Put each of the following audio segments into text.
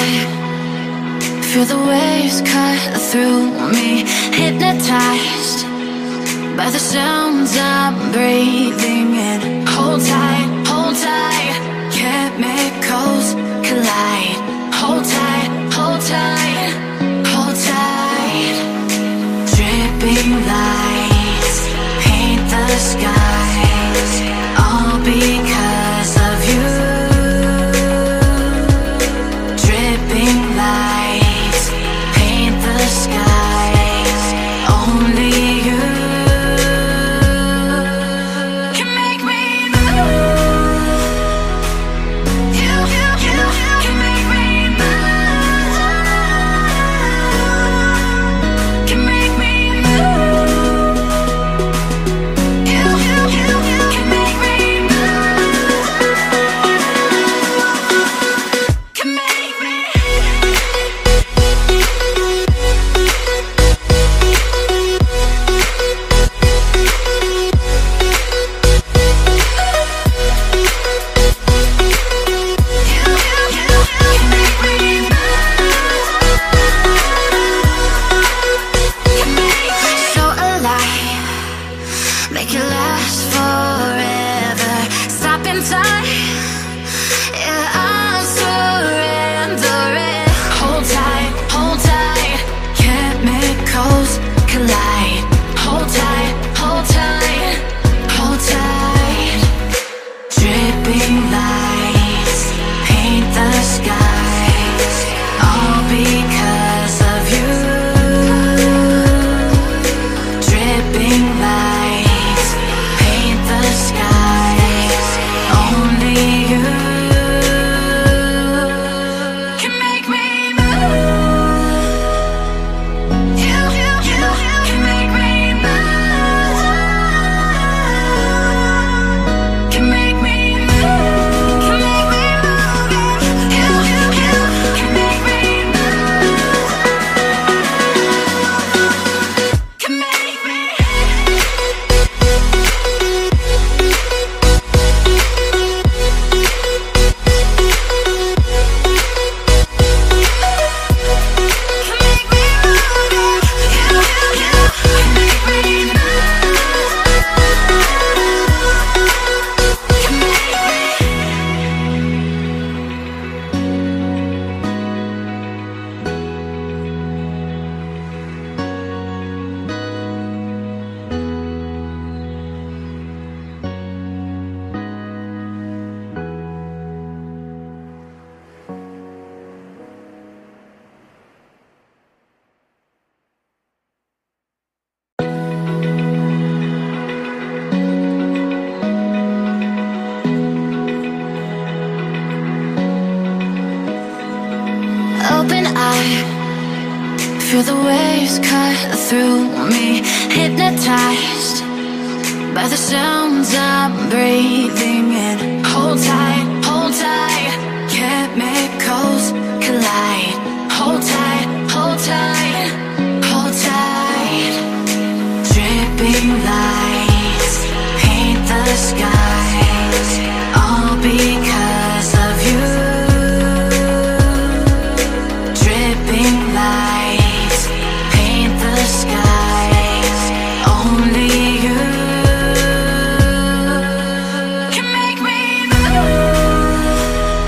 feel the waves cut through me, hypnotized by the sounds I'm breathing in. Hold tight, chemicals collide. Hold tight, hold tight, hold tight. Dripping lights paint the skies, all because of you. Dripping lights paint the skies, only you can make me move. You can make me move. Can make me move. You can make me move. Can make me. So alive, make it last forever. Stop in time, yeah, I'm surrendering. Hold tight, chemicals collide. Hold tight, hold tight, hold tight. Dripping lights paint the skies, all because of you. Dripping lights paint the skies, only you can make me move. You can make me move. Can make me move. Can make me move. You can make me move. Can make me. Open eye, feel the waves cut through me, hypnotized by the sounds I'm breathing in. Hold tight, chemicals collide. Hold tight, hold tight, hold tight. Dripping lights paint the skies, all because of you. Dripping lights paint the skies, only you can make me move.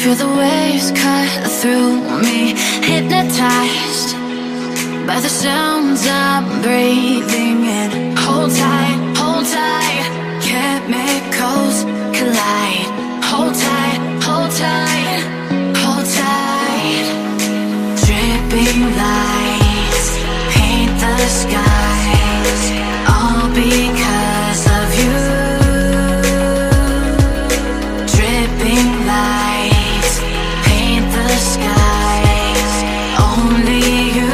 Feel the waves cut through me, hypnotized by the sounds I'm breathing in. Hold tight, chemicals collide. Hold tight, hold tight, hold tight. Dripping lights paint the skies, all because of you. Dripping lights paint the skies, only you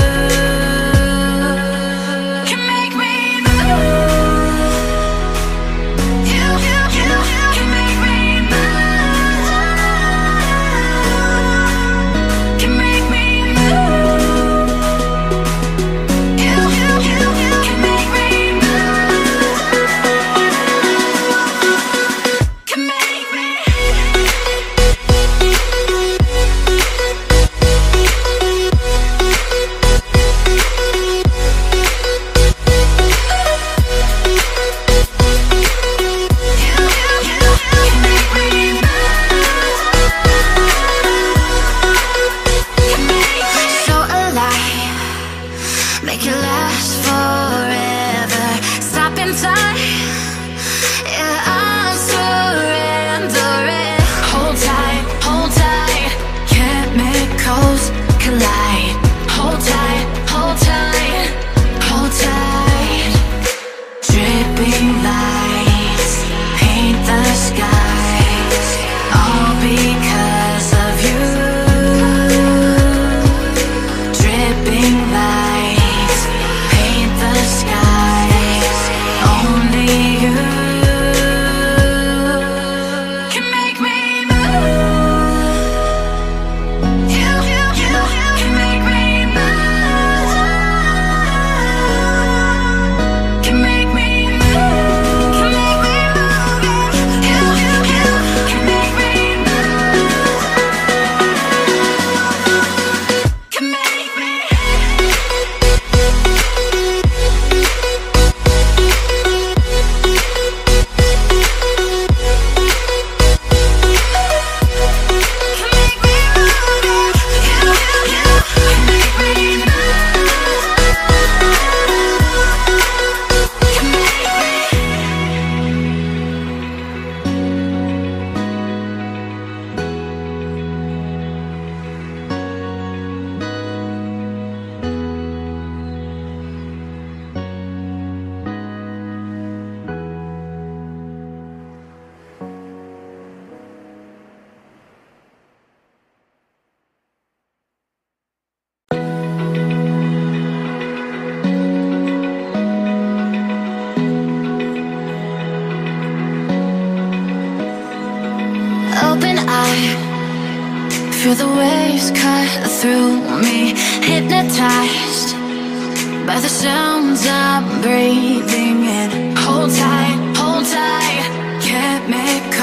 can make me move. You can make me move. Can make me move. You can make me move. Can make me. So alive, make it last forever. Stop in time, yeah, I'm surrendering. Hold tight, chemicals collide. Hold tight, hold tight, hold tight. Dripping lights paint the skies, all because of you. Dripping lights paint the skies, only you can make me move. You can make me move. Can make me move. Can make me move. You can make me move. Can make me. Open eye, feel the waves cut through me, hypnotized by the sounds I'm breathing in. Hold tight, chemicals